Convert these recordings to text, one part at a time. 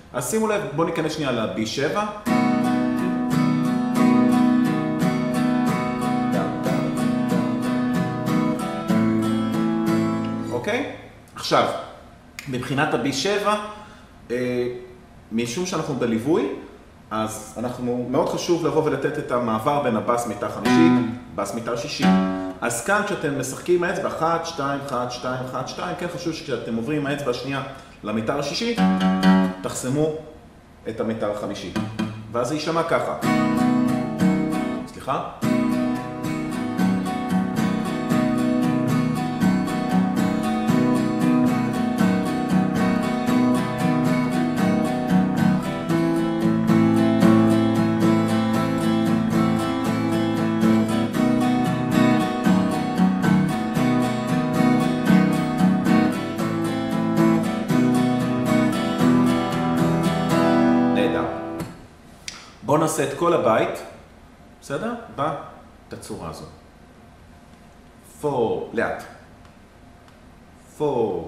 אז שימו לב, בואו ניכנס שנייה ל-B7. אוקיי? עכשיו, מבחינת ה-B7, משום שאנחנו בליווי, אז אנחנו, מאוד חשוב לבוא ולתת את המעבר בין הבאס מיתר חמישי, באס מיתר שישי. אז כאן כשאתם משחקים עם האצבע 1, 2, 1, 2, 1, 2, כן חשוב שכשאתם עוברים עם האצבע השנייה למיתר השישי, תחסמו את המיתר החמישי. ואז זה יישמע ככה. סליחה? בואו נעשה את כל הבית, בסדר? בתצורה הזו. 4, לאט. 4.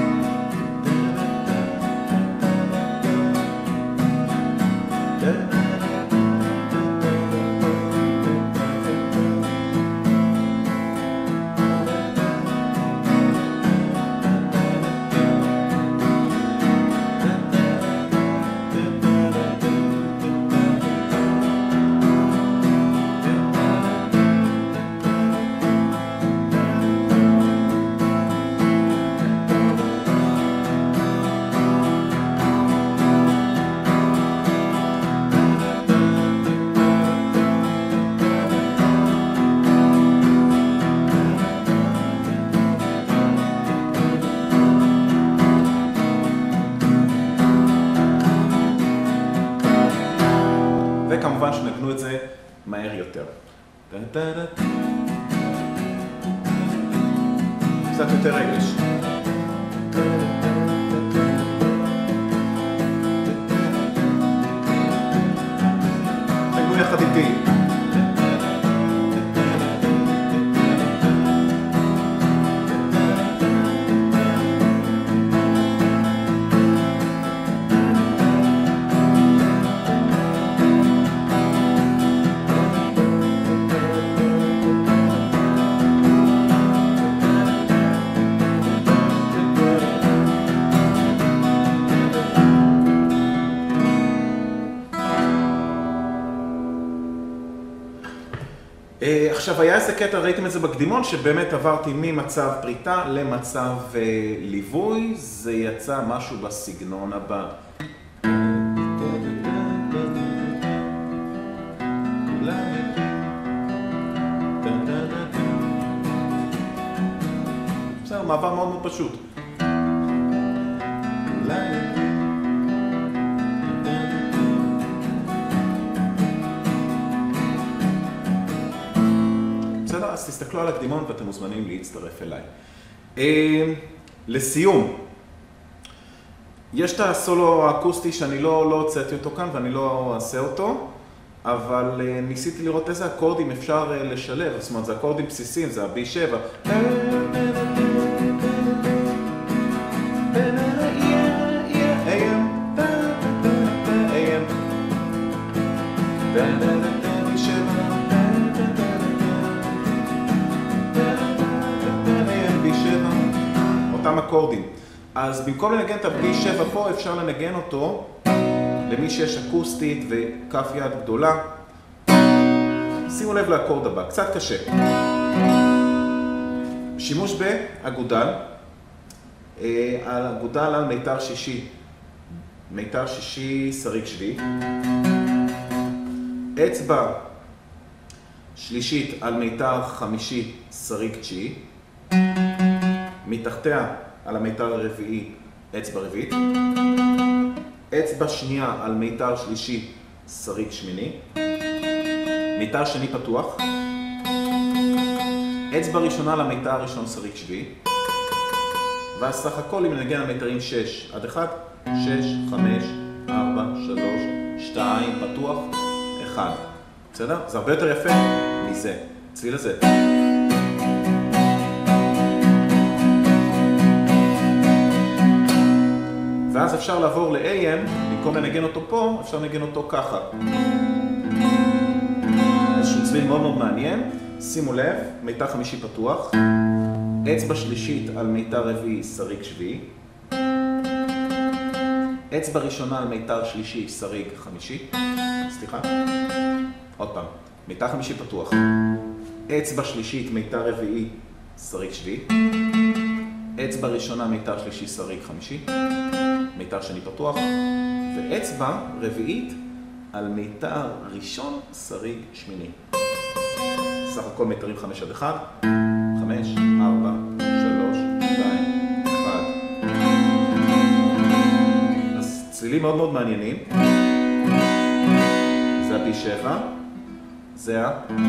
וכמובן שנגנו את זה מהר יותר. קצת יותר רגש. נגנו יחד איתי. עכשיו היה איזה קטע, ראיתם את זה בקדימון, שבאמת עברתי ממצב פריטה למצב ליווי, זה יצא משהו בסגנון הבא. בסדר, מעבר מאוד מאוד פשוט. אז תסתכלו על הקדימון ואתם מוזמנים להצטרף אליי. לסיום, יש את הסולו האקוסטי שאני לא הוצאתי אותו כאן ואני לא אעשה אותו, אבל ניסיתי לראות איזה אקורדים אפשר לשלב, זאת אומרת, זה אקורדים בסיסיים, זה ה-B7. אותם אקורדים. אז במקום לנגן את ה-B7 פה, אפשר לנגן אותו למי שיש אקוסטית וכף יד גדולה. שימו לב לאקורד הבא, קצת קשה. שימוש באגודל, אגודל על מיתר שישי, מיתר שישי שריג שביעי, אצבע שלישית על מיתר חמישי שריג תשיעי, מתחתיה על המיתר הרביעי אצבע רביעית, אצבע שנייה על מיתר שלישי שריג שמיני, מיתר שני פתוח, אצבע ראשונה על המיתר הראשון שריג שביעי, ואז סך הכל אם ננגן על מיתרים 6 עד 1, 6, 5, 4, 3, 2, פתוח, 1. בסדר? זה הרבה יותר יפה מזה. צליל הזה. ואז אפשר לעבור ל-AM, במקום במקום לנגן אותו פה, אפשר לנגן אותו ככה. איזשהו צליל מאוד מאוד מעניין. שימו לב, מיתר חמישי פתוח, אצבע שלישית על מיתר רביעי, שריג שביעי, אצבע ראשונה על מיתר שלישי, שריג חמישי, סליחה, עוד פעם, מיתר חמישי פתוח, אצבע שלישית, מיתר רביעי, שריג שביעי, אצבע ראשונה, מיתר שלישי, שריג חמישי, מיתר שני פתוח, ואצבע רביעית על מיתר ראשון, שריג שמיני. סך הכל מיתרים 5 עד 1, 5, 4, 3, 2, 1. אז צלילים מאוד מאוד מעניינים. זה ה-P7, זה ה-AM,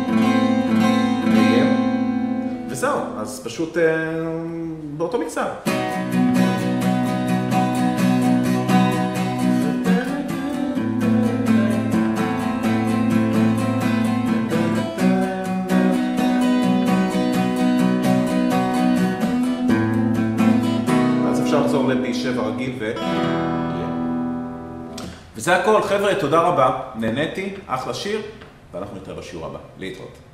וזהו, אז פשוט באותו מקצב. אפשר לחזור ל-P7 רגיל וזה הכל, חבר'ה, תודה רבה, נהניתי, אחלה שיר, ואנחנו נתראה בשיעור הבא, להתראות.